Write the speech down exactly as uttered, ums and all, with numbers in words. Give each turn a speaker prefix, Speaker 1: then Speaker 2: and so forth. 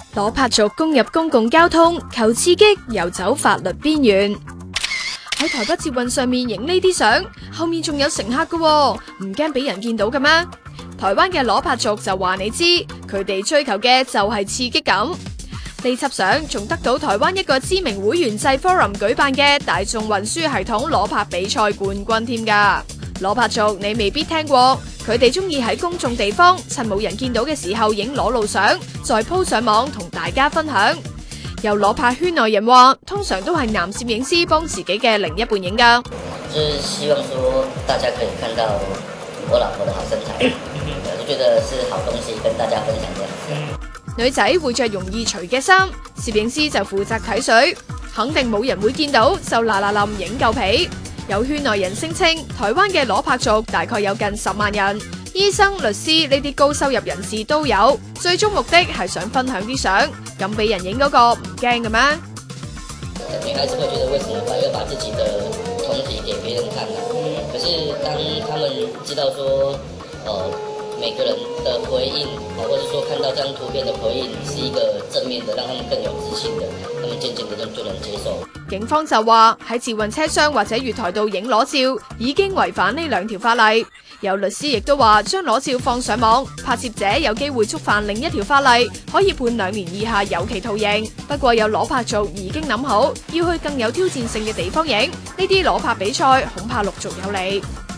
Speaker 1: 裸拍族攻入公共交通，求刺激，遊走法律邊緣。喺台北捷運上面影呢啲相，後面仲有乘客㗎，唔驚俾人見到嘅咩？台灣嘅裸拍族就話你知，佢哋追求嘅就係刺激感。呢輯相仲得到台灣一個知名會員制 forum 舉辦嘅大眾運輸系統裸拍比賽冠軍添㗎。裸拍族你未必聽過，佢哋中意喺公眾地方趁冇人見到嘅時候影裸露相，再 po 上網同大家分享。有裸拍圈內人話，通常都係男攝影師幫自己嘅另一半影㗎。
Speaker 2: 就是希望說大家可以看到我老婆的好身材，我覺得是好東西跟大家分享這樣子。
Speaker 1: 女仔會着容易除嘅衫，攝影師就負責睇水，肯定冇人會見到，就嗱嗱冧影夠皮。有圈內人聲稱，台灣嘅裸拍族大概有近十萬人，醫生、律師呢啲高收入人士都有，最終目的係想分享啲相，咁俾人影嗰個唔驚嘅咩？
Speaker 2: 女孩子會覺得為什麼要把自己的胴體給別人看呢？可是當他們知道說，呃，每個人的回應，或者說看到這張圖片的回應是一個正面的，讓他們更有自信的，他們漸漸的就就能接受。
Speaker 1: 警方就話喺捷運車廂或者月台度影裸照已經違反呢兩條法例。有律師亦都話，將裸照放上網，拍攝者有機會觸犯另一條法例，可以判兩年以下有期徒刑。不過有裸拍族已經諗好，要去更有挑戰性嘅地方影，呢啲裸拍比賽恐怕陸續有嚟。